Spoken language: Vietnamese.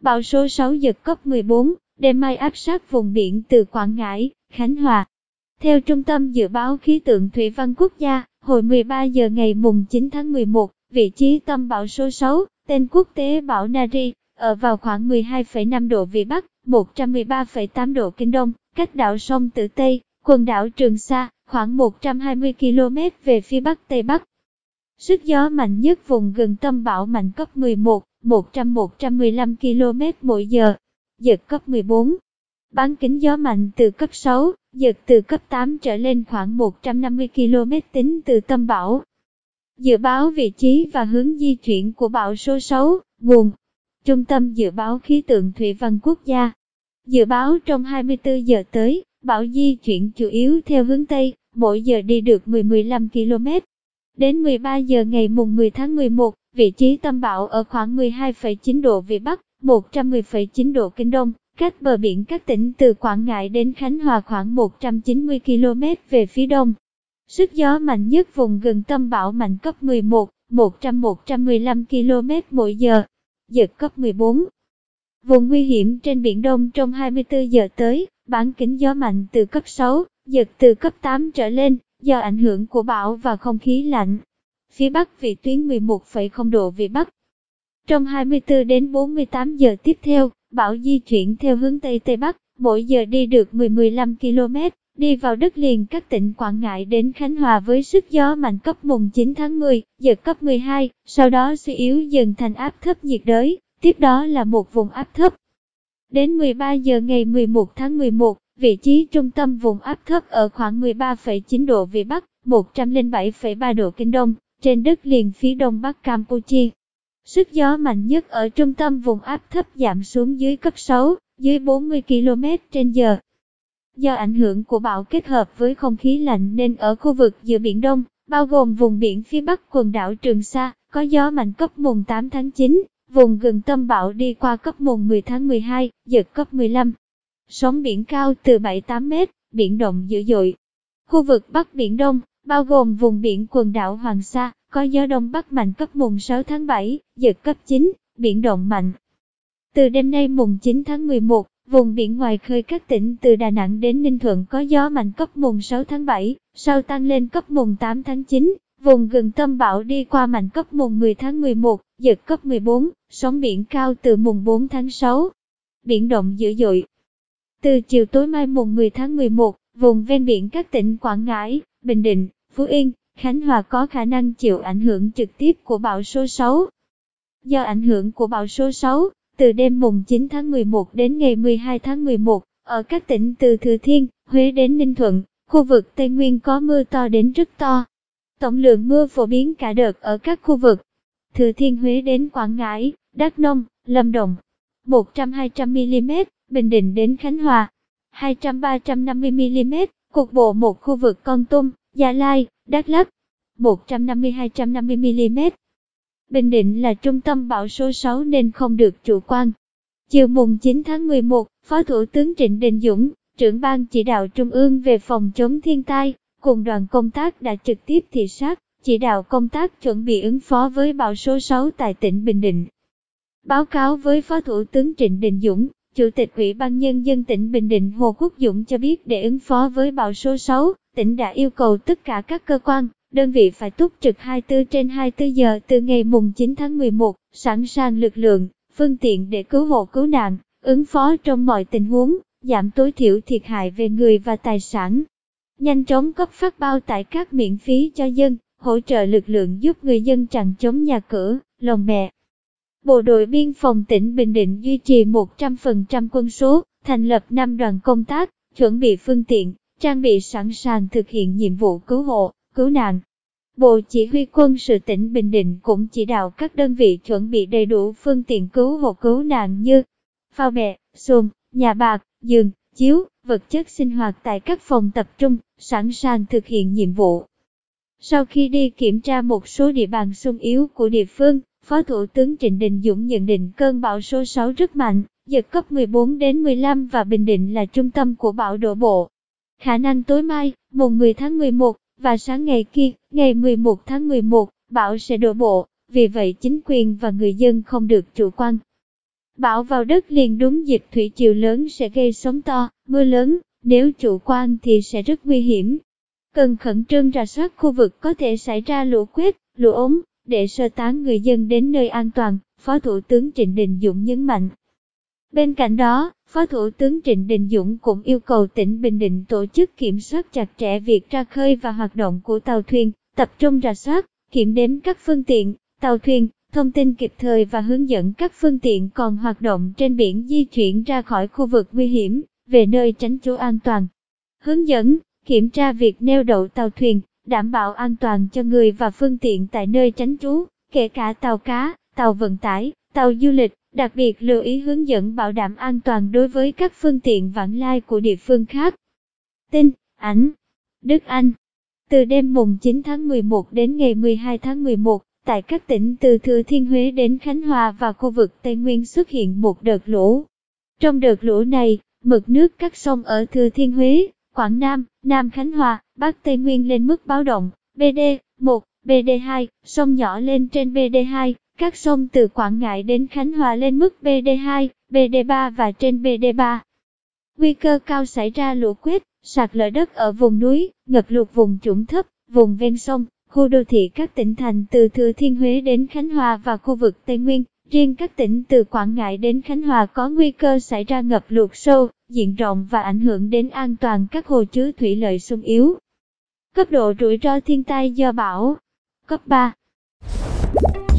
Bão số 6 giật cấp 14, đêm mai áp sát vùng biển từ Quảng Ngãi, Khánh Hòa. Theo Trung tâm Dự báo Khí tượng Thủy văn Quốc gia, hồi 13 giờ ngày mùng 9 tháng 11, vị trí tâm bão số 6, tên quốc tế bão Nari, ở vào khoảng 12,5 độ Vĩ Bắc, 113,8 độ Kinh Đông, cách đảo Song Tử Tây, quần đảo Trường Sa, khoảng 120 km về phía Bắc Tây Bắc. Sức gió mạnh nhất vùng gần tâm bão mạnh cấp 11, 100-115 km mỗi giờ, giật cấp 14. Bán kính gió mạnh từ cấp 6, giật từ cấp 8 trở lên khoảng 150 km tính từ tâm bão. Dự báo vị trí và hướng di chuyển của bão số 6, nguồn Trung tâm Dự báo Khí tượng Thủy văn Quốc gia. Dự báo trong 24 giờ tới, bão di chuyển chủ yếu theo hướng Tây, mỗi giờ đi được 10-15 km. Đến 13 giờ ngày mùng 10 tháng 11, vị trí tâm bão ở khoảng 12,9 độ Vĩ Bắc, 110,9 độ Kinh Đông, cách bờ biển các tỉnh từ Quảng Ngãi đến Khánh Hòa khoảng 190 km về phía đông. Sức gió mạnh nhất vùng gần tâm bão mạnh cấp 11, 100-115 km mỗi giờ, giật cấp 14. Vùng nguy hiểm trên Biển Đông trong 24 giờ tới, bán kính gió mạnh từ cấp 6, giật từ cấp 8 trở lên, do ảnh hưởng của bão và không khí lạnh. Phía Bắc vĩ tuyến 11,0 độ Vĩ Bắc. Trong 24 đến 48 giờ tiếp theo, bão di chuyển theo hướng Tây Tây Bắc, mỗi giờ đi được 10-15 km, đi vào đất liền các tỉnh Quảng Ngãi đến Khánh Hòa với sức gió mạnh cấp mùng 9 tháng 10, giật cấp 12, sau đó suy yếu dần thành áp thấp nhiệt đới, tiếp đó là một vùng áp thấp. Đến 13 giờ ngày 11 tháng 11, vị trí trung tâm vùng áp thấp ở khoảng 13,9 độ Vĩ Bắc, 107,3 độ Kinh Đông, trên đất liền phía đông bắc Campuchia. Sức gió mạnh nhất ở trung tâm vùng áp thấp giảm xuống dưới cấp 6, dưới 40 km/h. Do ảnh hưởng của bão kết hợp với không khí lạnh nên ở khu vực giữa Biển Đông, bao gồm vùng biển phía Bắc quần đảo Trường Sa, có gió mạnh cấp mùng 8 tháng 9, vùng gần tâm bão đi qua cấp mùng 10 tháng 12, giật cấp 15. Sóng biển cao từ 7-8 mét, biển động dữ dội. Khu vực Bắc Biển Đông, bao gồm vùng biển quần đảo Hoàng Sa, có gió đông bắc mạnh cấp mùng 6 tháng 7, giật cấp 9, biển động mạnh. Từ đêm nay mùng 9 tháng 11, vùng biển ngoài khơi các tỉnh từ Đà Nẵng đến Ninh Thuận có gió mạnh cấp mùng 6 tháng 7, sau tăng lên cấp mùng 8 tháng 9, vùng gần tâm bão đi qua mạnh cấp mùng 10 tháng 11, giật cấp 14, sóng biển cao từ mùng 4 tháng 6. Biển động dữ dội. Từ chiều tối mai mùng 10 tháng 11, vùng ven biển các tỉnh Quảng Ngãi, Bình Định, Phú Yên, Khánh Hòa có khả năng chịu ảnh hưởng trực tiếp của bão số 6. Do ảnh hưởng của bão số 6, từ đêm mùng 9 tháng 11 đến ngày 12 tháng 11, ở các tỉnh từ Thừa Thiên, Huế đến Ninh Thuận, khu vực Tây Nguyên có mưa to đến rất to. Tổng lượng mưa phổ biến cả đợt ở các khu vực Thừa Thiên Huế đến Quảng Ngãi, Đắk Nông, Lâm Đồng, 100-200 mm, Bình Định đến Khánh Hòa, 200-350 mm, cục bộ một khu vực Kon Tum, Gia Lai, Đắk Lắk, 150-250 mm. Bình Định là trung tâm bão số 6 nên không được chủ quan. Chiều mùng 9 tháng 11, Phó Thủ tướng Trịnh Đình Dũng, trưởng ban chỉ đạo Trung ương về phòng chống thiên tai, cùng đoàn công tác đã trực tiếp thị sát, chỉ đạo công tác chuẩn bị ứng phó với bão số 6 tại tỉnh Bình Định. Báo cáo với Phó Thủ tướng Trịnh Đình Dũng, Chủ tịch Ủy ban Nhân dân tỉnh Bình Định Hồ Quốc Dũng cho biết để ứng phó với bão số 6, tỉnh đã yêu cầu tất cả các cơ quan, đơn vị phải túc trực 24/24 giờ từ ngày mùng 9 tháng 11, sẵn sàng lực lượng, phương tiện để cứu hộ cứu nạn, ứng phó trong mọi tình huống, giảm tối thiểu thiệt hại về người và tài sản. Nhanh chóng cấp phát bao tải cát miễn phí cho dân, hỗ trợ lực lượng giúp người dân chằng chống nhà cửa, lồng bè. Bộ đội biên phòng tỉnh Bình Định duy trì 100% quân số, thành lập 5 đoàn công tác, chuẩn bị phương tiện, trang bị sẵn sàng thực hiện nhiệm vụ cứu hộ, cứu nạn. Bộ Chỉ huy quân sự tỉnh Bình Định cũng chỉ đạo các đơn vị chuẩn bị đầy đủ phương tiện cứu hộ cứu nạn như phao bè, xuồng, nhà bạc, giường, chiếu, vật chất sinh hoạt tại các phòng tập trung, sẵn sàng thực hiện nhiệm vụ. Sau khi đi kiểm tra một số địa bàn xung yếu của địa phương, Phó Thủ tướng Trịnh Đình Dũng nhận định cơn bão số 6 rất mạnh, giật cấp 14 đến 15 và Bình Định là trung tâm của bão đổ bộ. Khả năng tối mai, mùng 10 tháng 11, và sáng ngày kia, ngày 11 tháng 11, bão sẽ đổ bộ, vì vậy chính quyền và người dân không được chủ quan. bão vào đất liền đúng dịp thủy triều lớn sẽ gây sóng to, mưa lớn, nếu chủ quan thì sẽ rất nguy hiểm. Cần khẩn trương rà soát khu vực có thể xảy ra lũ quét, lũ ống, để sơ tán người dân đến nơi an toàn, Phó Thủ tướng Trịnh Đình Dũng nhấn mạnh. Bên cạnh đó, Phó Thủ tướng Trịnh Đình Dũng cũng yêu cầu tỉnh Bình Định tổ chức kiểm soát chặt chẽ việc ra khơi và hoạt động của tàu thuyền, tập trung rà soát, kiểm đếm các phương tiện, tàu thuyền, thông tin kịp thời và hướng dẫn các phương tiện còn hoạt động trên biển di chuyển ra khỏi khu vực nguy hiểm, về nơi tránh trú an toàn. Hướng dẫn, kiểm tra việc neo đậu tàu thuyền, đảm bảo an toàn cho người và phương tiện tại nơi tránh trú, kể cả tàu cá, tàu vận tải, tàu du lịch, đặc biệt lưu ý hướng dẫn bảo đảm an toàn đối với các phương tiện vãng lai của địa phương khác. Tin, ảnh, Đức Anh. Từ đêm mùng 9 tháng 11 đến ngày 12 tháng 11, tại các tỉnh từ Thừa Thiên Huế đến Khánh Hòa và khu vực Tây Nguyên xuất hiện một đợt lũ. Trong đợt lũ này, mực nước các sông ở Thừa Thiên Huế, Quảng Nam, Nam Khánh Hòa, Bắc Tây Nguyên lên mức báo động BD1, BD2, sông nhỏ lên trên BD2, các sông từ Quảng Ngãi đến Khánh Hòa lên mức BD2, BD3 và trên BD3. Nguy cơ cao xảy ra lũ quét, sạt lở đất ở vùng núi, ngập lụt vùng trũng thấp, vùng ven sông, khu đô thị các tỉnh thành từ Thừa Thiên Huế đến Khánh Hòa và khu vực Tây Nguyên. Riêng các tỉnh từ Quảng Ngãi đến Khánh Hòa có nguy cơ xảy ra ngập lụt sâu, diện rộng và ảnh hưởng đến an toàn các hồ chứa thủy lợi xung yếu. Cấp độ rủi ro thiên tai do bão cấp 3.